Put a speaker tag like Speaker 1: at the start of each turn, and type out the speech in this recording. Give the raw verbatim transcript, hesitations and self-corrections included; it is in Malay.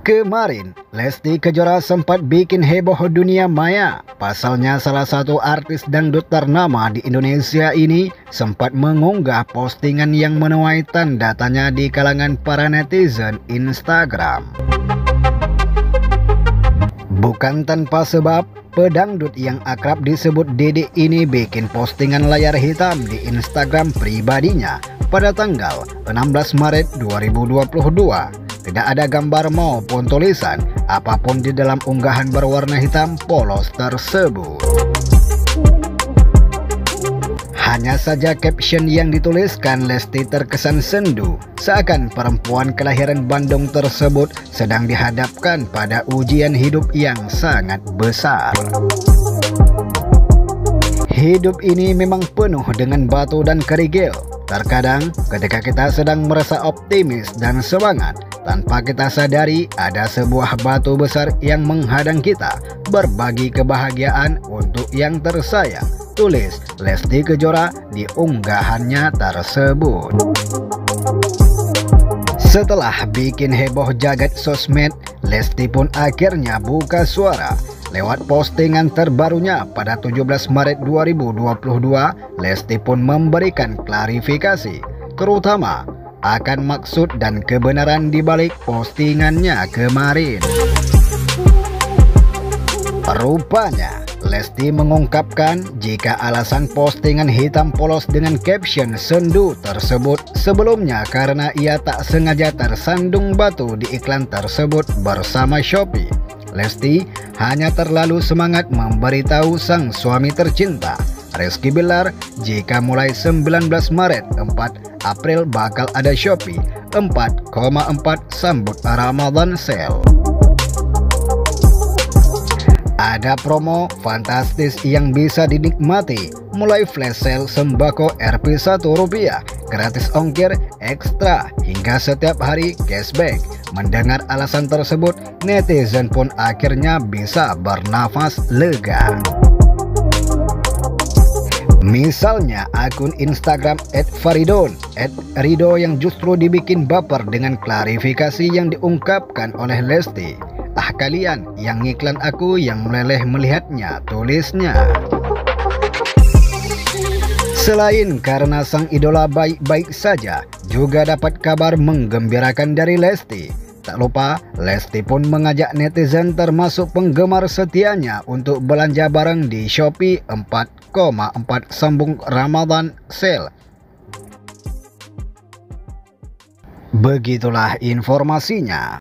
Speaker 1: Kemarin, Lesti Kejora sempat bikin heboh dunia maya. Pasalnya salah satu artis dangdut ternama di Indonesia ini sempat mengunggah postingan yang menuai tanda tanya di kalangan para netizen Instagram. Bukan tanpa sebab, pedangdut yang akrab disebut Dede ini bikin postingan layar hitam di Instagram pribadinya pada tanggal enam belas Maret dua ribu dua puluh dua. Tidak ada gambar maupun tulisan apapun di dalam unggahan berwarna hitam polos tersebut. Hanya saja caption yang dituliskan Lesti terkesan sendu, seakan perempuan kelahiran Bandung tersebut sedang dihadapkan pada ujian hidup yang sangat besar. Hidup ini memang penuh dengan batu dan kerikil. Terkadang ketika kita sedang merasa optimis dan semangat, tanpa kita sadari ada sebuah batu besar yang menghadang kita berbagi kebahagiaan untuk yang tersayang, tulis Lesti Kejora di unggahannya tersebut. Setelah bikin heboh jagat sosmed, Lesti pun akhirnya buka suara. Lewat postingan terbarunya pada tujuh belas Maret dua ribu dua puluh dua, Lesti pun memberikan klarifikasi, terutama akan maksud dan kebenaran di balik postingannya kemarin. Rupanya, Lesti mengungkapkan jika alasan postingan hitam polos dengan caption sendu tersebut sebelumnya karena ia tak sengaja tersandung batu di iklan tersebut bersama Shopee. Lesti hanya terlalu semangat memberitahu sang suami tercinta, Rizky Bilar, jika mulai sembilan belas Maret empat April bakal ada Shopee empat koma empat sambut Ramadan Sale. Ada promo fantastis yang bisa dinikmati, mulai flash sale sembako R P satu rupiah, gratis ongkir ekstra, hingga setiap hari cashback. Mendengar alasan tersebut, netizen pun akhirnya bisa bernafas lega. Misalnya akun Instagram et faridon et rido yang justru dibikin baper dengan klarifikasi yang diungkapkan oleh Lesti. Ah, kalian yang ngiklan aku yang meleleh melihatnya, tulisnya. Selain karena sang idola baik-baik saja, juga dapat kabar menggembirakan dari Lesti. Tak lupa, Lesti pun mengajak netizen termasuk penggemar setianya untuk belanja barang di Shopee empat koma empat sambung Ramadan Sale. Begitulah informasinya.